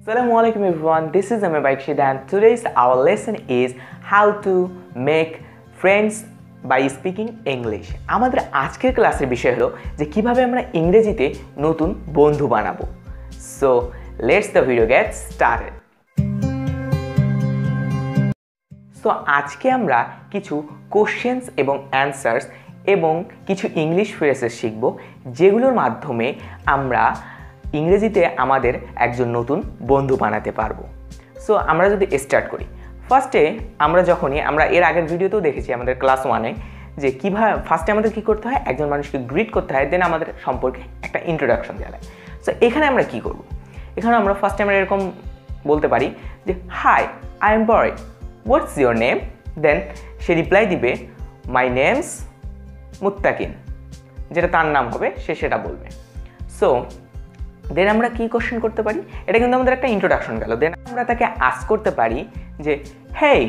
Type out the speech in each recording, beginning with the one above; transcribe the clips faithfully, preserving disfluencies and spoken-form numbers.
Assalamualaikum everyone, this is Amir Baikshid and today's our lesson is how to make friends by speaking English. আমাদের আজকের ক্লাসের বিষয় হলো যে কিভাবে আমরা ইংরেজিতে নতুন বন্ধু বানাবো। So let's the video get started. So আজকে আমরা কিছু কোশ্চেনস এবং অ্যানসার্স এবং কিছু ইংলিশ ফ্রেজেস শিখব যেগুলোর মাধ্যমে আমরা ইংরেজিতে আমাদের একজন নতুন বন্ধু বানাতে পারবো। সো আমরা যদি স্টার্ট করি, ফার্স্টে আমরা যখনই আমরা এর আগের ভিডিওতেও দেখেছি আমাদের ক্লাস ওয়ানে যে কীভাবে ফার্স্টে আমাদের কী করতে হয়, একজন মানুষকে গ্রিট করতে হয়, দেন আমাদের সম্পর্কে একটা ইন্ট্রোডাকশন দেওয়া হয়। সো এখানে আমরা কি করব, এখানে আমরা ফার্স্টে আমরা এরকম বলতে পারি যে hi I am boy, what's your name, then সে রিপ্লাই দিবে মাই নেমস মুত্তাকিন, যেটা তার নাম হবে সে সেটা বলবে। সো দেন আমরা কি কোশ্চেন করতে পারি, এটা কিন্তু আমাদের একটা ইন্ট্রোডাকশন গেল। দেন আমরা তাকে আস্ক করতে পারি যে hey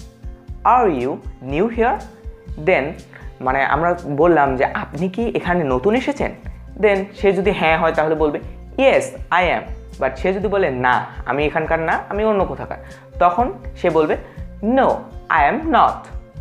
are you new here, then মানে আমরা বললাম যে আপনি কি এখানে নতুন এসেছেন, দেন সে যদি হ্যাঁ হয় তাহলে বলবে ইয়েস আই অ্যাম, বাট সে যদি বলে না আমি এখানকার না আমি অন্য কোথাকার, তখন সে বলবে no I am not.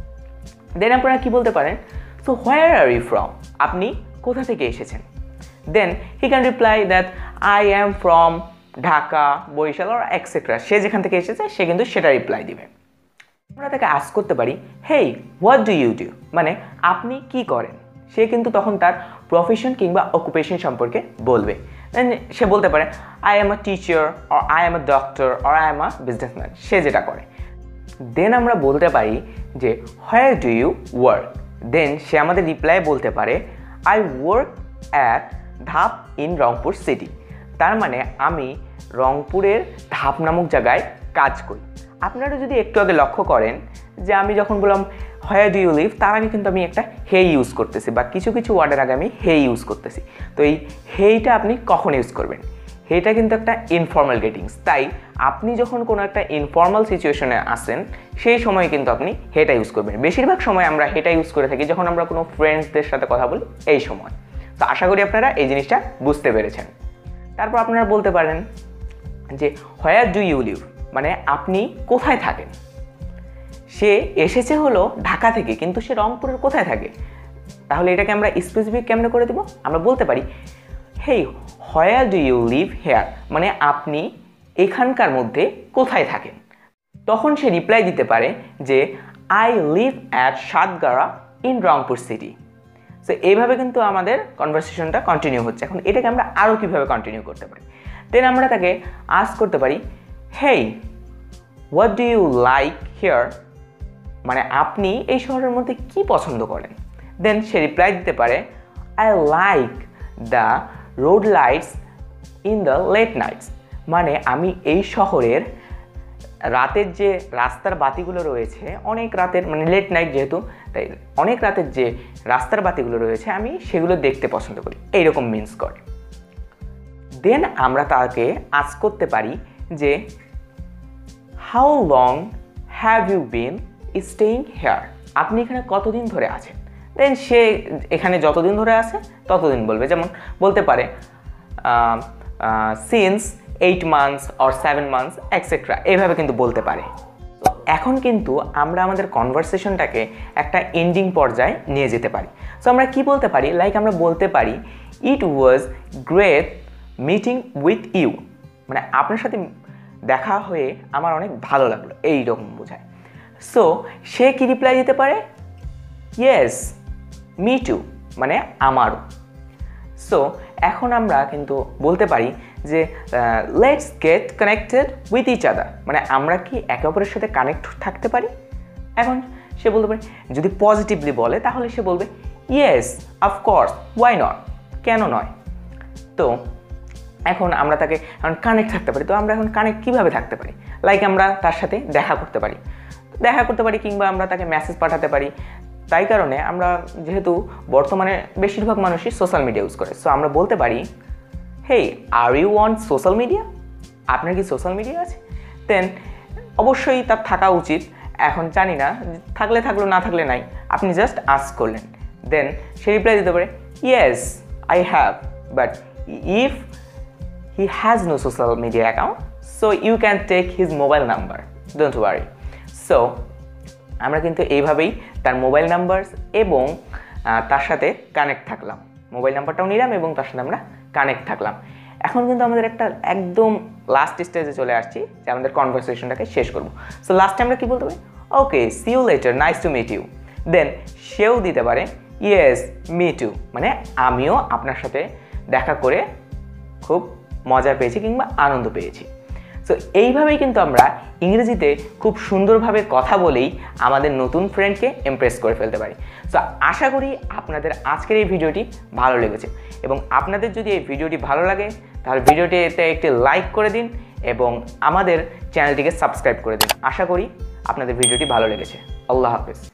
Then আপনারা কি বলতে পারেন, so where are you from, আপনি কোথা থেকে এসেছেন, then he can reply that I am from Dhaka, Barishal আর এক্সেট্রা, সে যেখান থেকে এসেছে সে কিন্তু সেটা রিপ্লাই দিবে। আমরা তাকে আস্ক করতে পারি hey what do you do, মানে আপনি কি করেন, সে কিন্তু তখন তার প্রফেশন কিংবা অকুপেশন সম্পর্কে বলবে। দেন সে বলতে পারে I am a teacher or I am a doctor or I am a businessman, সে যেটা করে। দেন আমরা বলতে পারি যে where do you work, then সে আমাদের রিপ্লাই বলতে পারে I work at Dhap in Rangpur city, তার মানে আমি রংপুরের ধাপ নামক জায়গায় কাজ করি। আপনারা যদি একটু আগে লক্ষ্য করেন যে আমি যখন বললাম হোয়ার ডু ইউ লিভ, তার আগে কিন্তু আমি একটা হে ইউজ করতেছি বা কিছু কিছু ওয়ার্ডের আগে আমি হে ইউজ করতেছি। তো এই হেইটা আপনি কখন ইউজ করবেন, হেটা কিন্তু একটা ইনফর্মাল গ্রিটিংস, তাই আপনি যখন কোনো একটা ইনফর্মাল সিচুয়েশনে আসেন সেই সময় কিন্তু আপনি হেটা ইউজ করবেন। বেশিরভাগ সময় আমরা হেটা ইউজ করে থাকি যখন আমরা কোনো ফ্রেন্ডসদের সাথে কথা বলি এই সময়। তো আশা করি আপনারা এই জিনিসটা বুঝতে পেরেছেন। তারপর আপনারা বলতে পারেন যে হোয়ার ডু ইউ লিভ, মানে আপনি কোথায় থাকেন, সে এসেছে হলো ঢাকা থেকে কিন্তু সে রংপুরের কোথায় থাকে, তাহলে এটাকে আমরা স্পেসিফিক কেমনে করে দেব, আমরা বলতে পারি hey where do you live here, মানে আপনি এখানকার মধ্যে কোথায় থাকেন। তখন সে রিপ্লাই দিতে পারে যে I live at Satgara in Rangpur city. So এইভাবে কিন্তু আমাদের কনভারসেশনটা কন্টিনিউ হচ্ছে। এখন এটাকে আমরা আরও কীভাবে কন্টিনিউ করতে পারি, দেন আমরা তাকে আস্ক করতে পারি hey what do you like here, মানে আপনি এই শহরের মধ্যে কি পছন্দ করেন, দেন সে রিপ্লাই দিতে পারে I like the road lights in the late nights, মানে আমি এই শহরের রাতের যে রাস্তার বাতিগুলো রয়েছে, অনেক রাতের মানে লেট নাইট যেহেতু, তাই অনেক রাতের যে রাস্তার বাতিগুলো রয়েছে আমি সেগুলো দেখতে পছন্দ করি, এইরকম মিন্স করে। দেন আমরা তাকে আস্ক করতে পারি যে how long have you been staying here, আপনি এখানে কতদিন ধরে আছেন, দেন সে এখানে যতদিন ধরে আছে ততদিন বলবে। যেমন বলতে পারে since eight months or seven months etcetera, এইভাবে কিন্তু বলতে পারে। তো এখন কিন্তু আমরা আমাদের কনভারসেশনটাকে একটা এন্ডিং পর্যায়ে নিয়ে যেতে পারি। সো আমরা কি বলতে পারি, লাইক আমরা বলতে পারি it was great meeting with you, মানে আপনার সাথে দেখা হয়ে আমার অনেক ভালো লাগলো, এইরকম বোঝায়। সো সে কি রিপ্লাই দিতে পারে ইয়েস মি টু, মানে আমারও। সো এখন আমরা কিন্তু বলতে পারি যে let's get connected with each other, মানে আমরা কি একে অপরের সাথে কানেক্ট থাকতে পারি। এখন সে বলতে পারে, যদি পজিটিভলি বলে তাহলে সে বলবে ইয়েস অফকোর্স ওয়াই নট, কেন নয়। তো এখন আমরা তাকে এখন কানেক্ট থাকতে পারি। তো আমরা এখন কানেক্ট কীভাবে থাকতে পারি, লাইক আমরা তার সাথে দেখা করতে পারি দেখা করতে পারি কিংবা আমরা তাকে মেসেজ পাঠাতে পারি। তাই কারণে আমরা যেহেতু বর্তমানে বেশিরভাগ মানুষই সোশ্যাল মিডিয়া ইউজ করে, সো আমরা বলতে পারি hey are you on social media, আপনার কি সোশ্যাল মিডিয়া আছে, দেন অবশ্যই তার থাকা উচিত। এখন জানি না, থাকলে থাকলো না থাকলে নাই, আপনি জাস্ট আস্ক করলেন, দেন সে রিপ্লাই দিতে পারে yes I have, but if he has no social media account, so you can take his mobile number, don't worry. So আমরা কিন্তু এইভাবেই তার মোবাইল নাম্বার এবং তার সাথে কানেক্ট থাকলাম, মোবাইল নাম্বারটাও নিলাম এবং তার সাথে আমরা কানেক্ট থাকলাম। এখন কিন্তু আমাদের একটা একদম লাস্ট স্টেজে চলে আসছি যে আমাদের কনভারসেশনটাকে শেষ করব। সো লাস্টে আমরা কি বলতে পারি? Okay, see you later, nice to meet you. Then সেও দিতে পারে ইয়েস মি টু, মানে আমিও আপনার সাথে দেখা করে খুব মজা পেয়েছি কিংবা আনন্দ পেয়েছি। সো এইভাবেই কিন্তু আমরা ইংরেজিতে খুব সুন্দরভাবে কথা বলেই আমাদের নতুন ফ্রেন্ডকে ইমপ্রেস করে ফেলতে পারি। সো আশা করি আপনাদের আজকের এই ভিডিওটি ভালো লেগেছে, এবং আপনাদের যদি এই ভিডিওটি ভালো লাগে তাহলে ভিডিওটিতে একটি লাইক করে দিন এবং আমাদের চ্যানেলটিকে সাবস্ক্রাইব করে দিন। আশা করি আপনাদের ভিডিওটি ভালো লেগেছে। আল্লাহ হাফেজ।